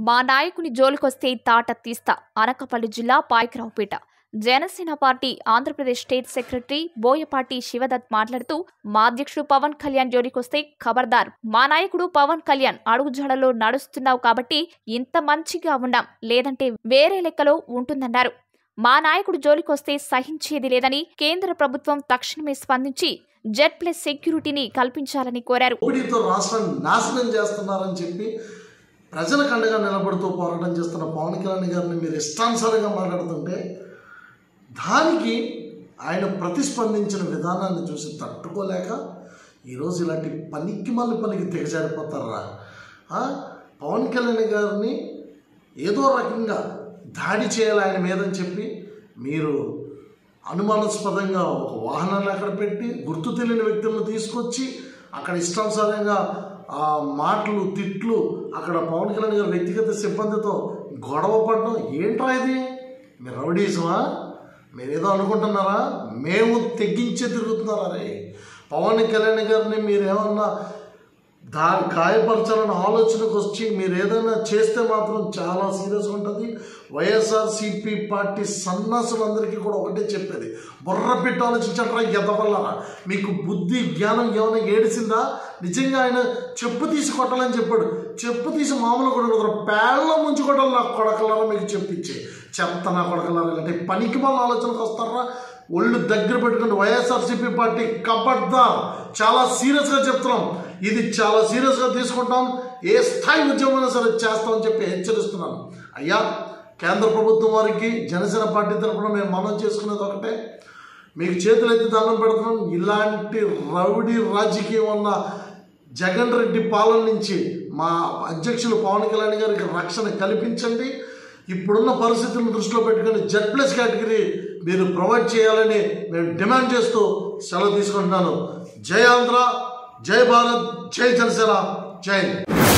మా నాయకుని జోలికొస్తే తాట తీస్తా. అనకాపల్లి జిల్లా Payakaraopeta. Janasena party Andhra Pradesh state secretary Boyapati Sivadatt మాట్లాడుతూ, మా అధ్యక్షుడు పవన్ కళ్యాణ్ జోలికొస్తే ఖబర్దార్. మా నాయకుడు పవన్ కళ్యాణ్ అడుగుజాడలో నడుస్తున్నావు కాబట్టి ఇంత మంచిగా ఉన్నాం, లేదంటే వేరే లెక్కలో ఉంటుందన్నారు. మా నాయకుడు జోలికొస్తే సహించేది లేదని కేంద్ర ప్రభుత్వం తక్షణమే స్పందించి Z+ సెక్యూరిటీని కల్పించాలని కోరారు. రాష్ట్రాన్ని నాశనం చేస్తున్నారని చెప్పి ప్రజలకు అండగా నిలబడుతూ పోరాటం చేస్తున్న పవన్ కళ్యాణ్ గారిని మీరు ఇష్టానుసారంగా మాట్లాడుతుంటే దానికి ఆయన ప్రతిస్పందించిన విధానాన్ని చూసి తట్టుకోలేక ఈరోజు ఇలాంటి పనికి దిగజారిపోతారా? పవన్ కళ్యాణ్ గారిని ఏదో రకంగా దాడి చేయాలి ఆయన మీదని చెప్పి మీరు అనుమానాస్పదంగా ఒక వాహనాన్ని అక్కడ పెట్టి గుర్తు తెలియని వ్యక్తులను తీసుకొచ్చి అక్కడ ఇష్టానుసారంగా మాటలు తిట్లు అక్కడ పవన్ కళ్యాణ్ గారి వ్యక్తిగత సిబ్బందితో గొడవ పడడం ఏంట్రా ఇది? మీరు రౌడీజమా? మీరేదో అనుకుంటున్నారా? మేము తెగించే తిరుగుతున్నారా? రే పవన్ కళ్యాణ్ గారిని మీరేమన్నా గాయపరచాలన్న ఆలోచనకు వచ్చి మీరు ఏదైనా చేస్తే మాత్రం చాలా సీరియస్గా ఉంటుంది. వైఎస్ఆర్సీపీ పార్టీ సన్నాసులందరికీ కూడా ఒకటే చెప్పేది, బుర్ర పెట్టి ఆలోచించట్రా ఎదవల్లరా. మీకు బుద్ధి జ్ఞానం ఏమైనా ఏడిసిందా? నిజంగా ఆయన చెప్పు తీసి కొట్టాలని చెప్పాడు. చెప్పు తీసి మామూలు కొట్టకూడదు, పేళ్ళలో ముంచి కొట్టాలి. నా కొడకలరా మీకు చెప్పించే చెత్త నా కొడకలరా అంటే పనికి వాళ్ళ ఆలోచనకు వస్తారా? ఒళ్ళు దగ్గర పెట్టుకుంటే వైఎస్ఆర్సీపీ పార్టీ ఖబర్దార్. చాలా సీరియస్గా చెప్తున్నాం, ఇది చాలా సీరియస్గా తీసుకుంటాం. ఏ స్థాయి ఉద్యమమైనా సరే చేస్తామని చెప్పి హెచ్చరిస్తున్నాను. అయ్యా, కేంద్ర ప్రభుత్వం వారికి జనసేన పార్టీ తరఫున మేము మనం చేసుకునేది ఒకటే, మీకు చేతులెత్తి దండం పెడుతున్నాం. ఇలాంటి రౌడీ రాజకీయం ఉన్న జగన్ రెడ్డి పాలన నుంచి మా అధ్యక్షులు పవన్ కళ్యాణ్ గారికి రక్షణ కల్పించండి. ఇప్పుడున్న పరిస్థితులను దృష్టిలో పెట్టుకుని Z+ కేటగిరీ మీరు ప్రొవైడ్ చేయాలని మేము డిమాండ్ చేస్తూ సెలవు తీసుకుంటున్నాను. జై ఆంధ్ర, జై భారత్, జై జనసేన, జై.